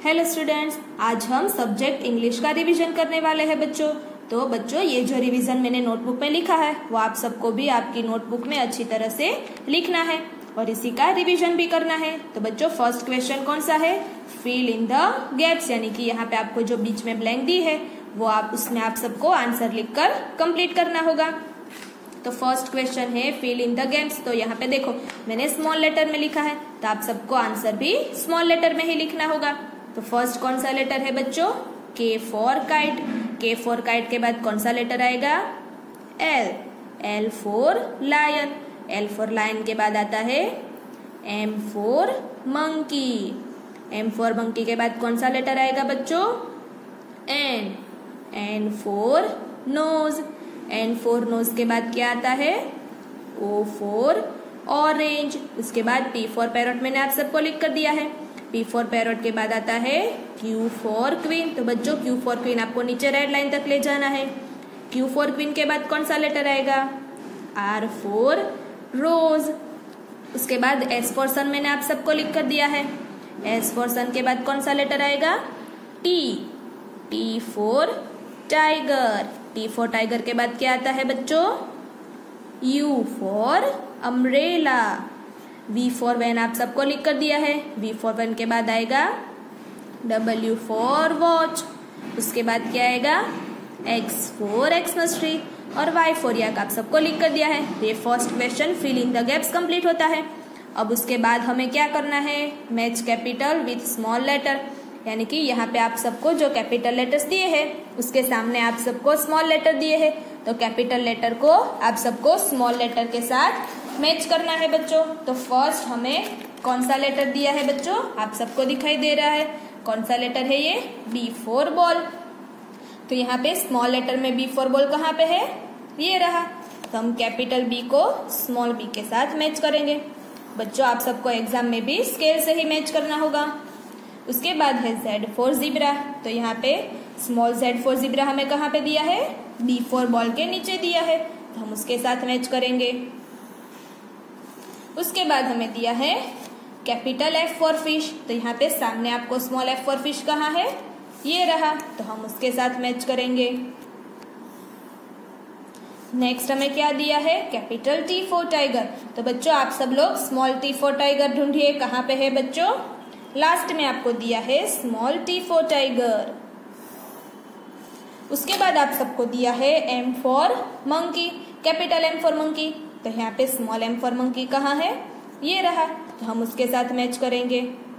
Hello students, आज हम subject English का रिवीजन करने वाले हैं बच्चों। तो बच्चों, ये जो रिवीजन मैंने नोटबुक में लिखा है वो आप सबको भी आपकी नोटबुक में अच्छी तरह से लिखना है और इसी का रिवीजन भी करना है। तो बच्चों, फर्स्ट क्वेश्चन कौन सा है? फिल इन द गैप्स, यानी कि यहाँ पे आपको जो बीच में ब्लैंक दी है वो उसमें आप सबको आंसर लिखकर कंप्लीट करना होगा। तो फर्स्ट क्वेश्चन है फिल इन द गैप्स। तो यहाँ पे देखो, मैंने स्मॉल लेटर में लिखा है तो आप सबको आंसर भी स्मॉल लेटर में ही लिखना होगा। तो फर्स्ट कौन सा लेटर है बच्चों? K for kite. K for kite के बाद कौन सा लेटर आएगा? L. L for lion. L for lion के बाद आता है M for monkey. M for monkey के बाद कौन सा लेटर आएगा बच्चों? N. N for nose. N for nose के बाद क्या आता है? O for orange. उसके बाद पी फॉर पैरट मैंने आप सबको लिख कर दिया है। पी फॉर पैरट के बाद आता है क्यू फॉर क्वीन। तो बच्चों, क्यू फॉर क्वीन आपको नीचे रेड लाइन तक ले जाना है। क्यू फॉर क्वीन के बाद कौन सा लेटर आएगा? R for rose. उसके बाद एस फॉर सन मैंने आप सबको लिख कर दिया है। एस फॉर सन के बाद कौन सा लेटर आएगा? T. T for tiger. T for tiger के बाद क्या आता है बच्चों? U for umbrella. V for van आप सबको लिख कर दिया है। वी फॉर वैन के बाद आएगा डब्ल्यू फॉर वॉच। उसके बाद क्या आएगा? एक्स फॉर एक्समस ट्री और वाई फॉर याक आप सबको लिख कर दिया है। ये first question fill in the gaps complete होता है। अब उसके बाद हमें क्या करना है? Match capital with small letter, यानी कि यहाँ पे आप सबको जो कैपिटल लेटर्स दिए हैं उसके सामने आप सबको स्मॉल लेटर दिए हैं, तो कैपिटल लेटर को आप सबको स्मॉल लेटर के साथ मैच करना है बच्चों। तो फर्स्ट हमें कौन सा लेटर दिया है बच्चों? आप सबको दिखाई दे रहा है। कौन सा लेटर है ये? B for ball. तो यहाँ पे स्मॉल लेटर में बी फॉर बॉल कहाँ पे है? ये रहा। तो हम कैपिटल बी को स्मॉल बी के साथ मैच करेंगे। बच्चों, आप सबको एग्जाम में भी स्केल से ही मैच करना होगा। उसके बाद है जेड फॉर जिब्रा। तो यहाँ पे स्मॉल जेड फॉर जिब्रा हमें कहाँ पे दिया है? बी फॉर बॉल के नीचे दिया है, तो हम उसके साथ मैच करेंगे। उसके बाद हमें दिया है कैपिटल एफ फॉर फिश। तो यहाँ पे सामने आपको स्मॉल एफ फॉर फिश कहाँ है? ये रहा, तो हम उसके साथ मैच करेंगे। नेक्स्ट हमें क्या दिया है? Capital T for tiger. तो बच्चों, आप सब लोग स्मॉल टी फॉर टाइगर ढूंढिए, कहाँ पे है बच्चों? लास्ट में आपको दिया है स्मॉल टी फॉर टाइगर। उसके बाद आप सबको दिया है M for monkey, capital M for monkey. तो यहाँ पे स्मॉल एम फॉर मंकी कहाँ है? ये रहा, तो हम उसके साथ मैच करेंगे।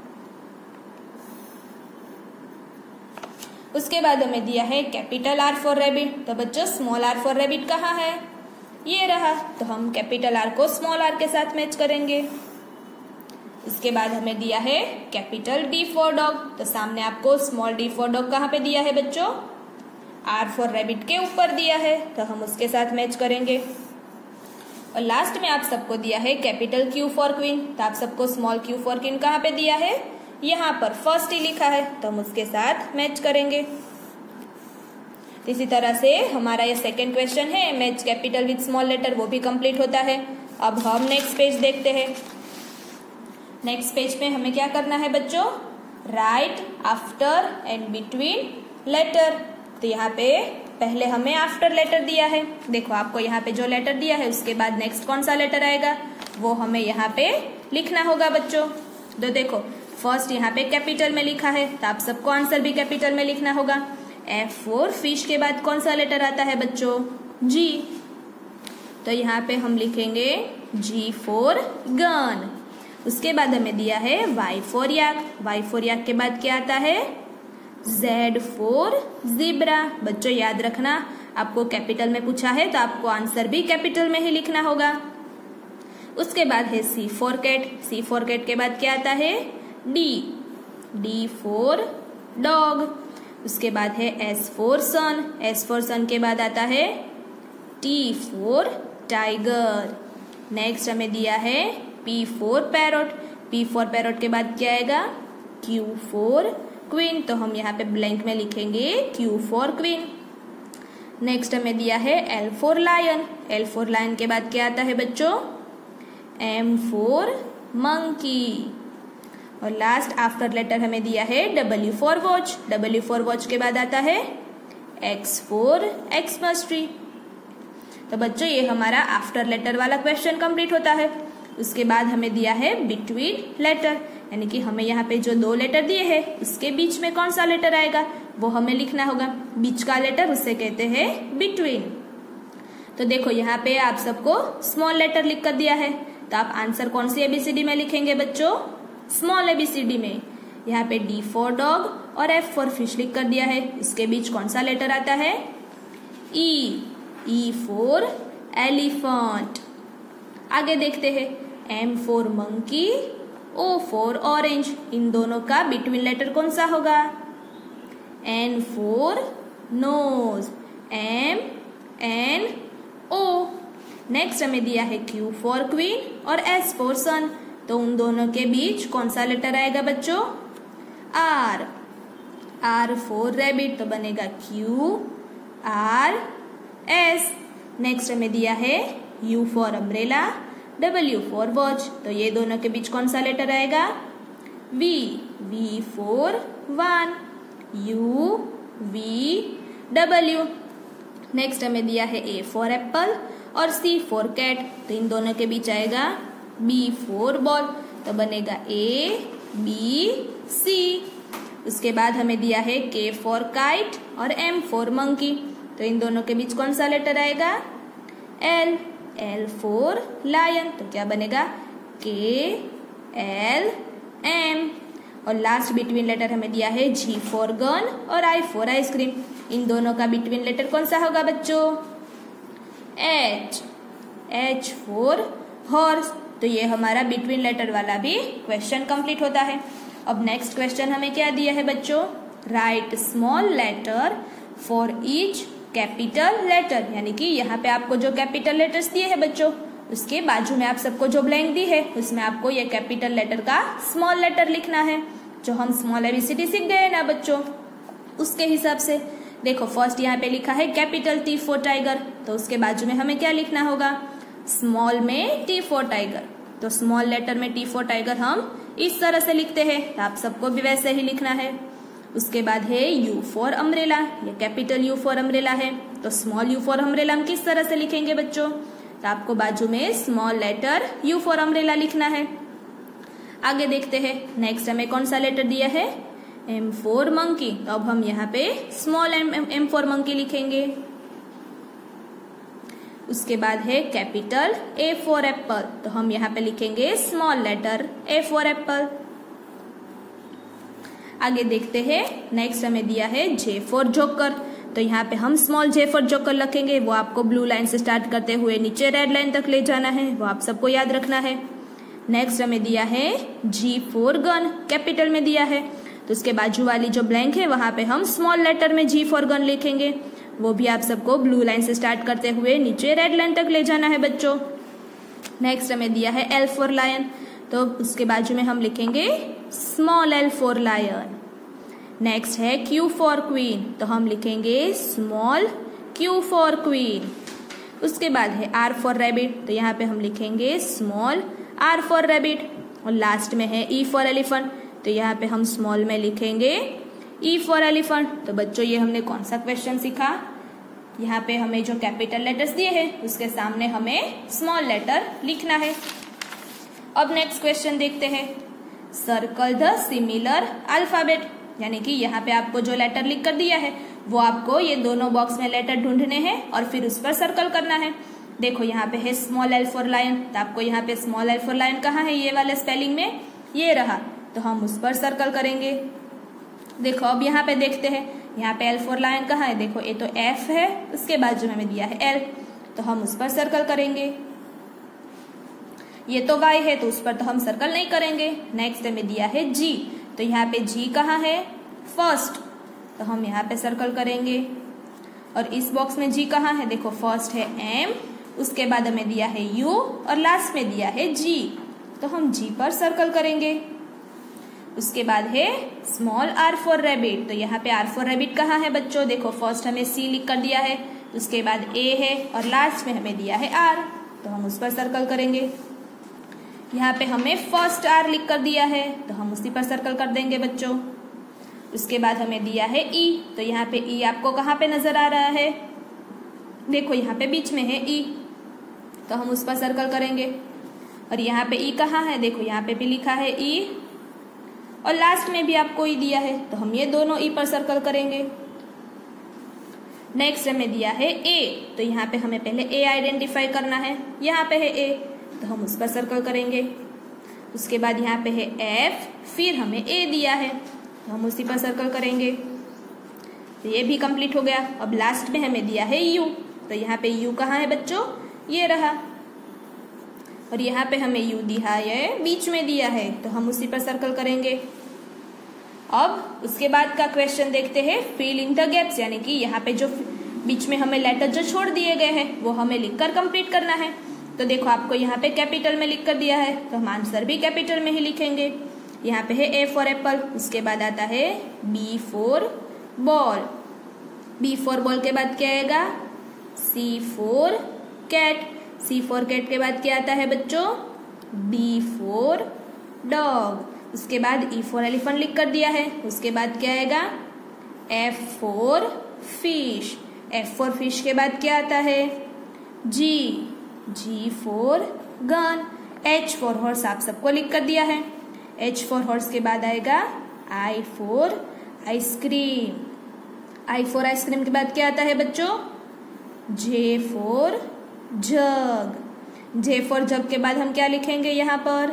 उसके बाद हमें दिया है कैपिटल आर फॉर रैबिट। तो बच्चों, स्मॉल आर फॉर रैबिट कहाँ है? ये रहा, तो हम कैपिटल आर को स्मॉल आर के साथ मैच करेंगे। इसके बाद हमें दिया है कैपिटल डी फॉर डॉग। तो सामने आपको स्मॉल डी फॉर डॉग कहाँ पे दिया है बच्चों? आर फॉर रैबिट के ऊपर दिया है, तो हम उसके साथ मैच करेंगे। और लास्ट में आप सबको दिया है कैपिटल क्यू फॉर क्वीन। तो आप सबको स्मॉल क्यू फॉर क्वीन कहाँ पे दिया है? यहाँ पर फर्स्ट ही लिखा है, तो हम उसके साथ मैच करेंगे। इसी तरह से हमारा ये सेकेंड क्वेश्चन है match capital with small letter, वो भी कंप्लीट होता है। अब हम नेक्स्ट पेज देखते हैं। नेक्स्ट पेज पे हमें क्या करना है बच्चों? Write after and between letter. तो यहाँ पे पहले हमें आफ्टर लेटर दिया है। देखो, आपको यहाँ पे जो लेटर दिया है उसके बाद नेक्स्ट कौन सा लेटर आएगा वो हमें यहाँ पे लिखना होगा बच्चों। तो देखो, फर्स्ट यहाँ पे कैपिटल में लिखा है, तो आप सबको आंसर भी कैपिटल में लिखना होगा। एफ फॉर फिश के बाद कौन सा लेटर आता है बच्चों? जी। तो यहाँ पे हम लिखेंगे जी फॉर गन। उसके बाद हमें दिया है Y for yak. Y for yak के बाद क्या आता है? Z for zebra. बच्चों, याद रखना, आपको कैपिटल में पूछा है तो आपको आंसर भी कैपिटल में ही लिखना होगा। उसके बाद है C for cat. C for cat के बाद क्या आता है? डी। D for dog. उसके बाद है S for sun. S for sun के बाद आता है टी फॉर टाइगर। नेक्स्ट हमें दिया है P for parrot. P for parrot के बाद क्या आएगा? Q for queen. तो हम यहाँ पे ब्लैंक में लिखेंगे क्यू फॉर क्वीन। नेक्स्ट हमें दिया है L for lion. L for lion के बाद क्या आता है बच्चों? M for monkey. और लास्ट आफ्टर लेटर हमें दिया है W for watch. W for watch के बाद आता है X फॉर एक्समस ट्री। तो बच्चों ये हमारा आफ्टर लेटर वाला क्वेश्चन कंप्लीट होता है। उसके बाद हमें दिया है बिटवीन लेटर, यानी कि हमें यहाँ पे जो दो लेटर दिए हैं उसके बीच में कौन सा लेटर आएगा वो हमें लिखना होगा। बीच का लेटर उसे कहते हैं बिटवीन। तो देखो यहाँ पे आप सबको स्मॉल लेटर लिख कर दिया है, तो आप आंसर कौन सी ABCD में लिखेंगे बच्चों? स्मॉल ABCD में। यहाँ पे D फॉर डॉग और F फॉर फिश लिख कर दिया है। इसके बीच कौन सा लेटर आता है? E for elephant. आगे देखते हैं M for monkey, O for orange. इन दोनों का बिटवीन लेटर कौन सा होगा? N for nose, MNO। Next हमें दिया है Q फॉर क्वीन और S फॉर सन। तो उन दोनों के बीच कौन सा लेटर आएगा बच्चों? R फॉर रैबिट, तो बनेगा QRS। नेक्स्ट हमें दिया है U for umbrella, W for watch. तो ये दोनों के बीच कौन सा लेटर आएगा? V for van, UVW। Next हमें दिया है A फॉर एप्पल और C फॉर कैट। तो इन दोनों के बीच आएगा B फॉर बॉल, तो बनेगा ABC। उसके बाद हमें दिया है K फॉर काइट और M फॉर मंकी। तो इन दोनों के बीच कौन सा लेटर आएगा? L for lion. तो क्या बनेगा? KLM। और लास्ट बिटवीन लेटर हमें दिया है G फॉर गन और I फॉर आइसक्रीम। इन दोनों का बिटवीन लेटर कौन सा होगा बच्चों? H for horse. तो ये हमारा बिटवीन लेटर वाला भी क्वेश्चन कंप्लीट होता है। अब नेक्स्ट क्वेश्चन हमें क्या दिया है बच्चों? Write small letter for each capital letter, यानी कि यहाँ पे आपको जो कैपिटल लेटर्स दिए हैं बच्चों उसके बाजू में आप सबको जो ब्लैंक दी है उसमें आपको ये कैपिटल लेटर का स्मॉल लेटर लिखना है। जो हम स्मॉल ABCD सीख गए ना बच्चों, उसके हिसाब से देखो फर्स्ट यहाँ पे लिखा है कैपिटल T फॉर टाइगर। तो उसके बाजू में हमें क्या लिखना होगा? स्मॉल में T फॉर टाइगर। तो स्मॉल लेटर में T फॉर टाइगर हम इस तरह से लिखते हैं, तो आप सबको भी वैसे ही लिखना है। उसके बाद है U फॉर अम्ब्रेला, ये कैपिटल U फॉर अम्ब्रेला है। तो स्मॉल U फॉर अम्ब्रेला हम किस तरह से लिखेंगे बच्चों? तो आपको बाजू में small letter U for umbrella लिखना है। आगे देखते हैं नेक्स्ट हमें कौन सा लेटर दिया है? M for monkey. तो अब हम यहाँ पे स्मॉल M फॉर मंकी लिखेंगे। उसके बाद है कैपिटल A फॉर एप्पल। तो हम यहाँ पे लिखेंगे small letter A for apple. आगे देखते हैं नेक्स्ट हमें दिया है J फॉर जोकर। तो यहाँ पे हम स्मॉल J फॉर जोकर लिखेंगे। वो आपको ब्लू लाइन से स्टार्ट करते हुए नीचे रेड लाइन तक ले जाना है, वो आप सबको याद रखना है। नेक्स्ट हमें दिया है G फॉर गन, कैपिटल में दिया है। तो उसके बाजू वाली जो ब्लैंक है वहां पे हम स्मॉल लेटर में G फॉर गन लिखेंगे। वो भी आप सबको ब्लू लाइन से स्टार्ट करते हुए नीचे रेड लाइन तक ले जाना है बच्चों। नेक्स्ट हमें दिया है L फॉर लायन। तो उसके बाजू में हम लिखेंगे small L for lion. Next है Q फॉर क्वीन। तो हम लिखेंगे स्मॉल Q फॉर क्वीन। उसके बाद है R फॉर रैबिट। तो यहाँ पे हम लिखेंगे स्मॉल R फॉर रैबिट। और लास्ट में है E फॉर एलिफेंट। तो यहाँ पे हम स्मॉल में लिखेंगे E फॉर एलिफेंट। तो बच्चों ये हमने कौन सा क्वेश्चन सीखा? यहाँ पे हमें जो कैपिटल लेटर्स दिए हैं उसके सामने हमें स्मॉल लेटर लिखना है। अब नेक्स्ट क्वेश्चन देखते हैं। सर्कल द सिमिलर अल्फाबेट, यानी कि यहाँ पे आपको जो लेटर लिख कर दिया है वो आपको ये दोनों बॉक्स में लेटर ढूंढने हैं और फिर उस पर सर्कल करना है। देखो यहाँ पे है स्मॉल L फॉर लायन। तो आपको यहाँ पे स्मॉल L फॉर लायन कहाँ है? ये वाले स्पेलिंग में ये रहा, तो हम उस पर सर्कल करेंगे। देखो अब यहाँ पे देखते हैं, यहाँ पे L फॉर लायन कहाँ है? देखो ये तो F है, उसके बाजू में हमें दिया है L, तो हम उस पर सर्कल करेंगे। ये तो Y है तो उस पर तो हम सर्कल नहीं करेंगे। नेक्स्ट हमें दिया है G। तो यहाँ पे G कहाँ है? फर्स्ट, तो हम यहाँ पे सर्कल करेंगे। और इस बॉक्स में G कहाँ है? देखो फर्स्ट है M, उसके बाद हमें दिया है U और लास्ट में दिया है G, तो हम G पर सर्कल करेंगे। उसके बाद है स्मॉल R फॉर रैबिट। तो यहाँ पे R फॉर रैबिट कहाँ है बच्चों? देखो फर्स्ट हमें C लिख कर दिया है, उसके बाद A है और लास्ट में हमें दिया है R, तो हम उस पर सर्कल करेंगे। यहाँ पे हमें फर्स्ट आर लिख कर दिया है तो हम उसी पर सर्कल कर देंगे बच्चों। उसके बाद हमें दिया है ई, तो यहाँ पे ई आपको कहाँ पे नजर आ रहा है? देखो यहाँ पे बीच में है ई, तो हम उस पर सर्कल करेंगे। और यहाँ पे ई कहाँ है? देखो यहाँ पे भी लिखा है ई, और लास्ट में भी आपको ई दिया है, तो हम ये दोनों ई पर सर्कल करेंगे। नेक्स्ट हमें दिया है ए, तो यहाँ पे हमें पहले ए आइडेंटिफाई करना है। यहाँ पे है ए, तो हम उस पर सर्कल करेंगे। उसके बाद यहाँ पे है एफ, फिर हमें ए दिया है, तो हम उसी पर सर्कल करेंगे। तो ये भी कंप्लीट हो गया। अब लास्ट में हमें दिया है यू, तो यहाँ पे यू कहाँ है बच्चों? ये रहा। और यहाँ पे हमें यू दिया है, बीच में दिया है, तो हम उसी पर सर्कल करेंगे। अब उसके बाद का क्वेश्चन देखते हैं, फिल इन द गैप्स, यानी कि यहाँ पे जो बीच में हमें लेटर जो छोड़ दिए गए हैं वो हमें लिखकर कंप्लीट करना है। तो देखो आपको यहाँ पे कैपिटल में लिख कर दिया है, तो हम आंसर भी कैपिटल में ही लिखेंगे। यहाँ पे है ए फॉर एप्पल, उसके बाद आता है B for ball, B for ball के बाद क्या आएगा? C for cat, C for cat के बाद क्या आता है बच्चों? D for dog. उसके बाद ई फॉर एलिफेंट लिख कर दिया है। उसके बाद क्या आएगा? F for fish, F for fish के बाद क्या आता है? G, G for gun. H for horse आप सबको लिख कर दिया है। एच फॉर हॉर्स के बाद आएगा I for ice cream, I for ice cream के बाद क्या आता है बच्चों? J for jug, J for jug के बाद हम क्या लिखेंगे यहाँ पर?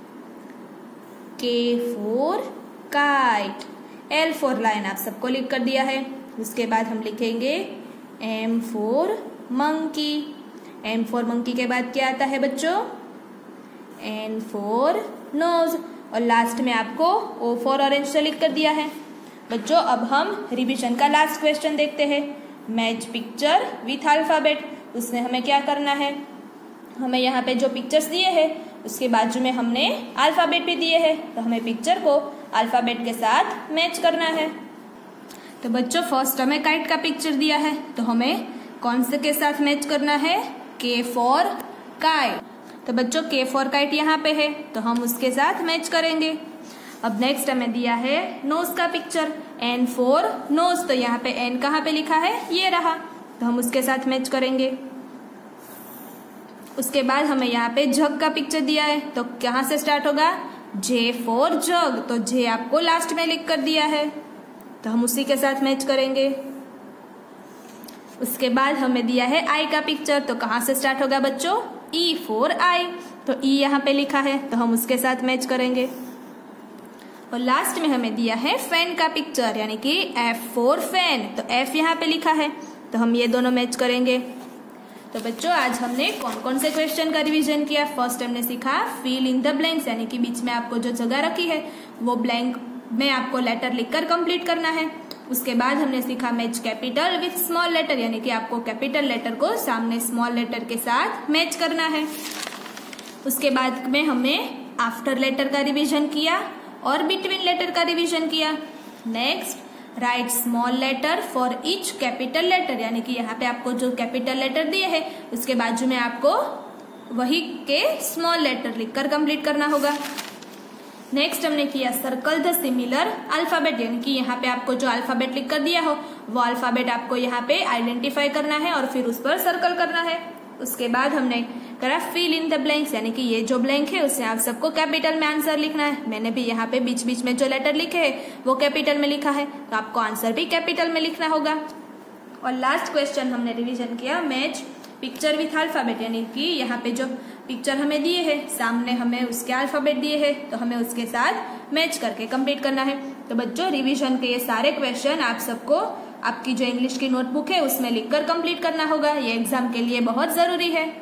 K for kite, L for lion आप सबको लिख कर दिया है। उसके बाद हम लिखेंगे M for monkey, M for monkey के बाद क्या आता है बच्चों? एन फॉर नोज, और लास्ट में आपको ओ फॉर ऑरेंज से लिख कर दिया है। बच्चों अब हम रिवीजन का लास्ट क्वेश्चन देखते हैं, मैच पिक्चर विथ अल्फाबेट। उसमें हमें क्या करना है? हमें यहाँ पे जो पिक्चर्स दिए हैं उसके बाजू में हमने अल्फाबेट भी दिए हैं, तो हमें पिक्चर को अल्फाबेट के साथ मैच करना है। तो बच्चों फर्स्ट हमें काइट का पिक्चर दिया है, तो हमें कौन से के साथ मैच करना है? के फॉर काइट। तो बच्चों के फॉर काइट यहाँ पे है, तो हम उसके साथ मैच करेंगे। अब नेक्स्ट हमें दिया है नोज का पिक्चर, एन फॉर नोज, तो यहाँ पे एन कहाँ पे लिखा है? ये रहा, तो हम उसके साथ मैच करेंगे। उसके बाद हमें यहाँ पे जग का पिक्चर दिया है, तो कहाँ से स्टार्ट होगा? जे फॉर जग, तो जे आपको लास्ट में लिख कर दिया है, तो हम उसी के साथ मैच करेंगे। उसके बाद हमें दिया है आई का पिक्चर, तो कहाँ से स्टार्ट होगा बच्चों? ई फॉर आई, तो ई यहाँ पे लिखा है, तो हम उसके साथ मैच करेंगे। और लास्ट में हमें दिया है फैन का पिक्चर, यानी कि एफ फॉर फैन, तो एफ यहाँ पे लिखा है, तो हम ये दोनों मैच करेंगे। तो बच्चों आज हमने कौन कौन से क्वेश्चन का रिवीजन किया? फर्स्ट हमने सीखा फिल इन द ब्लैंक्स, यानी कि बीच में आपको जो जगह रखी है वो ब्लैंक में आपको लेटर लिखकर कंप्लीट करना है। उसके बाद हमने सीखा match capital with small letter, यानी कि आपको कैपिटल लेटर को सामने स्मॉल लेटर के साथ मैच करना है। उसके बाद में हमने आफ्टर लेटर का रिवीजन किया और बिटवीन लेटर का रिवीजन किया। Next write small letter for each capital letter, यानी कि यहाँ पे आपको जो कैपिटल लेटर दिए हैं उसके बाजू में आपको वही के स्मॉल लेटर लिखकर कंप्लीट करना होगा। नेक्स्ट हमने किया सर्कल द सिमिलर अल्फाबेट, यानी कि यहाँ पे आपको जो अल्फाबेट लिख कर दिया हो वो अल्फाबेट आपको यहाँ पे आइडेंटिफाई करना है और फिर उस पर सर्कल करना है। उसके बाद हमने करा फिल इन द ब्लैंक्स, यानी कि ये जो ब्लैंक है उससे आप सबको कैपिटल में आंसर लिखना है। मैंने भी यहाँ पे बीच बीच में जो लेटर लिखे हैं वो कैपिटल में लिखा है, तो आपको आंसर भी कैपिटल में लिखना होगा। और लास्ट क्वेश्चन हमने रिवीजन किया मैच पिक्चर विथ अल्फाबेट, यानी कि यहाँ पे जो पिक्चर हमें दिए है सामने हमें उसके अल्फाबेट दिए हैं, तो हमें उसके साथ मैच करके कंप्लीट करना है। तो बच्चों रिवीजन के ये सारे क्वेश्चन आप सबको आपकी जो इंग्लिश की नोटबुक है उसमें लिखकर कंप्लीट करना होगा, ये एग्जाम के लिए बहुत जरूरी है।